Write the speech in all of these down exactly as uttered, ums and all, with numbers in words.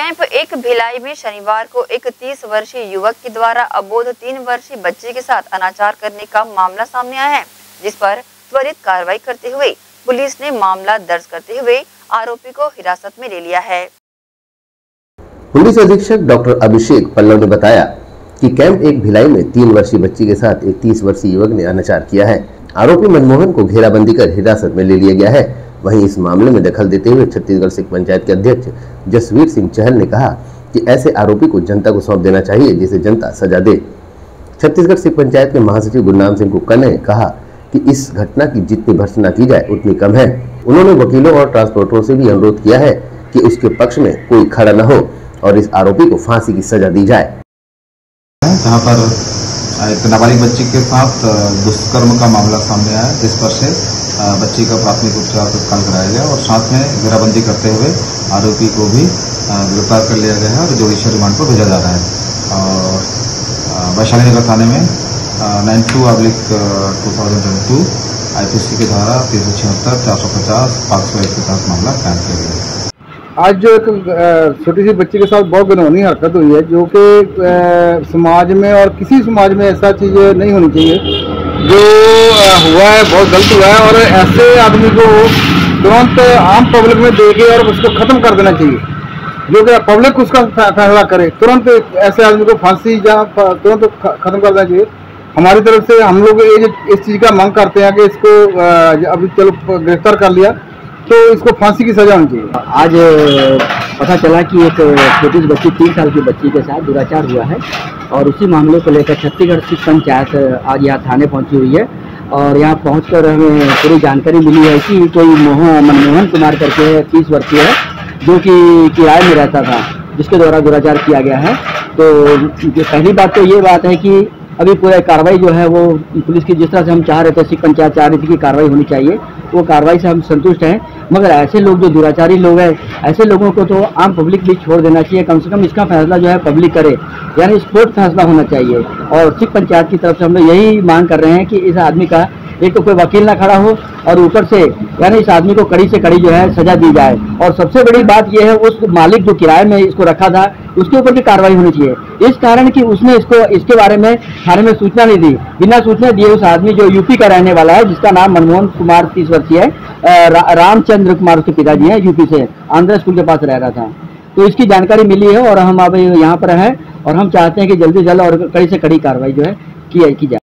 Camp एक भिलाई में शनिवार को एक तीस वर्षीय युवक के द्वारा अबोध तीन वर्षीय बच्चे के साथ अनाचार करने का मामला सामने आया है, जिस पर त्वरित कार्रवाई करते हुए पुलिस ने मामला दर्ज करते हुए आरोपी को हिरासत में ले लिया है। पुलिस अधीक्षक डॉक्टर अभिषेक पल्लव ने बताया कि कैंप एक भिलाई में तीन वर्षीय बच्ची के साथ एक तीस वर्षीय युवक ने अनाचार किया है। आरोपी मनमोहन को घेराबंदी कर हिरासत में ले लिया गया है। वहीं इस मामले में दखल देते हुए छत्तीसगढ़ सिख पंचायत के अध्यक्ष जसवीर सिंह चहल ने कहा कि ऐसे आरोपी को जनता को सौंप देना चाहिए, जिसे जनता सजा दे। छत्तीसगढ़ सिख पंचायत के महासचिव गुरनाम सिंह कुक्का ने कहा कि इस घटना की जितनी भर्त्सना की जाए उतनी कम है। उन्होंने वकीलों और ट्रांसपोर्टरों से भी अनुरोध किया है कि उसके पक्ष में कोई खड़ा न हो और इस आरोपी को फांसी की सजा दी जाए। जहाँ पर एक नाबालिग बच्ची के साथ दुष्कर्म का मामला सामने आया, जिस पर से बच्ची का प्राथमिक उपचार तत्काल कराया गया और साथ में घेराबंदी करते हुए आरोपी को भी गिरफ्तार कर लिया गया है और जुडिशियल रिमांड पर भेजा जा रहा है। और वैशाली नगर थाने में nine two oblique two thousand twenty two I P C की धारा तीन सौ छिहत्तर चार सौ पचास पाँच सौ एक के तहत मामला कायम किया गया। आज जो एक छोटी सी बच्ची के साथ बहुत घिनौनी हरकत हुई है, जो कि समाज में और किसी समाज में ऐसा चीज़ नहीं होनी चाहिए। जो हुआ है बहुत गलत हुआ है और ऐसे आदमी को तुरंत आम पब्लिक में देके और उसको ख़त्म कर देना चाहिए। जो कि पब्लिक उसका फैसला करे, तुरंत ऐसे आदमी को फांसी या तुरंत ख़त्म कर देना चाहिए। हमारी तरफ से हम लोग ये इस चीज़ का मांग करते हैं कि इसको अभी चलो गिरफ्तार कर लिया तो इसको फांसी की सजा होनी चाहिए। आज पता चला कि एक छोटी सी बच्ची तीन साल की बच्ची के साथ दुराचार हुआ है और उसी मामले को लेकर छत्तीसगढ़ सिख पंचायत आज यहाँ थाने पहुँची हुई है और यहाँ पहुंचकर हमें पूरी जानकारी मिली है कि कोई मोह मनमोहन कुमार करके तीस वर्षीय है, जो कि किराए में रहता था, जिसके द्वारा दुराचार किया गया है। तो पहली बात तो ये बात है कि अभी पूरा कार्रवाई जो है वो पुलिस की जिस तरह से हम चाह रहे थे, सिख पंचायत चाह रही थी कि कार्रवाई होनी चाहिए, वो कार्रवाई से हम संतुष्ट हैं। मगर ऐसे लोग जो दुराचारी लोग हैं, ऐसे लोगों को तो आम पब्लिक भी छोड़ देना चाहिए। कम से कम इसका फैसला जो है पब्लिक करे, यानी स्पोर्ट फैसला होना चाहिए। और सिख पंचायत की तरफ से हम लोग यही मांग कर रहे हैं कि इस आदमी का एक तो कोई वकील ना खड़ा हो और ऊपर से यानी इस आदमी को कड़ी से कड़ी जो है सजा दी जाए। और सबसे बड़ी बात यह है, उस मालिक जो किराए में इसको रखा था उसके ऊपर भी कार्रवाई होनी चाहिए। इस कारण कि उसने इसको इसके बारे में थाने में सूचना नहीं दी, बिना सूचना दिए उस आदमी जो यूपी का रहने वाला है, जिसका नाम मनमोहन कुमार तीस वर्षीय है, रा, रामचंद्र कुमार उसके पिताजी हैं, यूपी से आंध्र स्कूल के पास रह रहा था। तो इसकी जानकारी मिली है और हम अब यहाँ पर हैं और हम चाहते हैं कि जल्दी से जल्द और कड़ी से कड़ी कार्रवाई जो है की जाए।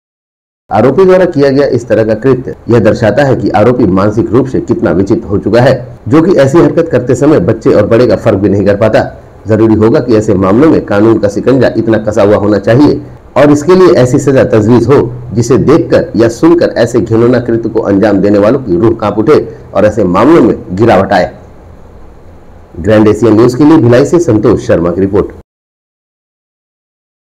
आरोपी द्वारा किया गया इस तरह का कृत्य यह दर्शाता है कि आरोपी मानसिक रूप से कितना विचित्र हो चुका है, जो कि ऐसी हरकत करते समय बच्चे और बड़े का फर्क भी नहीं कर पाता। जरूरी होगा कि ऐसे मामलों में कानून का शिकंजा इतना कसा हुआ होना चाहिए और इसके लिए ऐसी सजा तजवीज हो जिसे देखकर या सुनकर ऐसे घिनौना कृत्य को अंजाम देने वालों की रूह कांप उठे और ऐसे मामलों में गिरावट आए। ग्रैंड एशिया न्यूज के लिए भिलाई से संतोष शर्मा की रिपोर्ट।